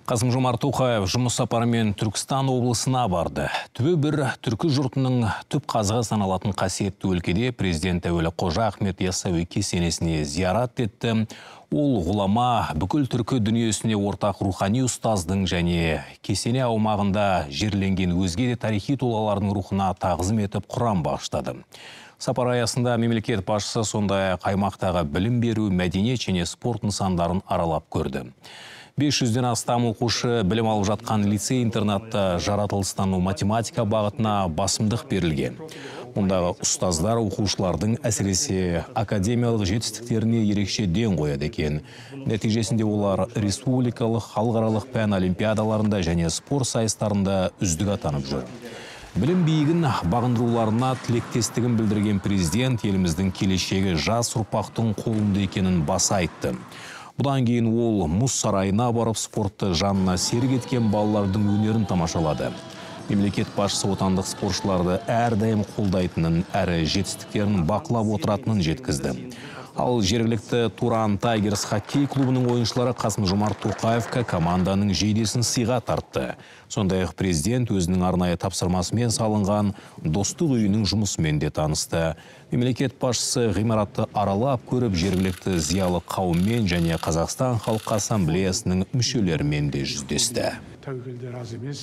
Қасым-Жомарт Тоқаев жұмыс сапарымен Түркістан облысына барды. Түбі бір түркі жұртының түп қазығы саналатын қасиетті өлкеде президент әуелі Қожа Ахмет Яссауи кесенесіне зиярат етті. Ол ғұлама бүкіл түркі дүниесіне ортақ рухани ұстаздың және кесене аумағында жерленген өзге де тарихи тұлғалардың рухына тағзым етіп Құран бағыштады. Сапар аясында мемлекет басшысы сондай-ақ аймақтағы білім беру, мәдениет және спорт нысандарын аралап көрді. 500-ден астам оқушы білім алып жатқан лицей-интернатта жаратылыстану математика бағытына басымдық берілген. Мұндағы ұстаздар оқушылардың әсіресе академиялық жетістіктеріне ерекше ден қояды екен. Нәтижесінде олар республикалық, халықаралық пән олимпиадаларында және спорт сайыстарында үздік атанып жүр. Білім биігін бағындыруларына тілектестігін білдірген президент еліміздің келешегі жас ұрпақтың қолында екенін баса айтты. Бұдан кейін ол мұз сарайына барып спортты жанына серік еткен балалардың өнерін тамашалады. Мемлекет басшысы отандық спортшыларды әрдайым қолдайтынын, әрі жетістіктерін бақылап отыратынын жеткізді. Ал жергілікті Туран Тайгерс хоккей клубының ойыншылары Қасым-Жомарт Тоқаевқа команданың жейдесін сыйға тартты. Сондай-ақ президент өзінің арнайы тапсырмасымен салынған достық үйінің жұмысымен де танысты. Мемлекет басшысы ғимаратты аралап көріп, жергілікті зиялы қауыммен және Қазақстан Халқы Ассамблеясының мүшелерімен де жүздесті. Тәуекелдер аз емес.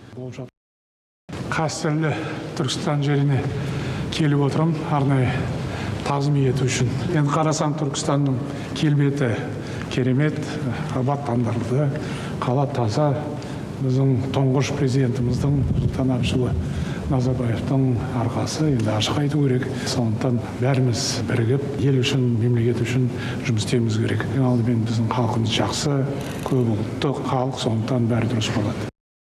Қастерлі Түркістан жеріне келіп отырым, арнайы тағзым ету үшін. Енді қарасаң, Түркістанның келбеті керемет, абаттандырылды, қала таза. Біздің тұңғыш президентіміздің Нұрсұлтан Әбішұлы Назарбаевтың арқасы, енді ашық айту керек. Сондықтан бәріміз бірігіп, ел үшін, мемлекет үшін жұмыс істеуіміз керек. Ең алдымен біздің халқымыз жақсы, көп ұлтты халық, сондықтан бәрі дұрыс болады.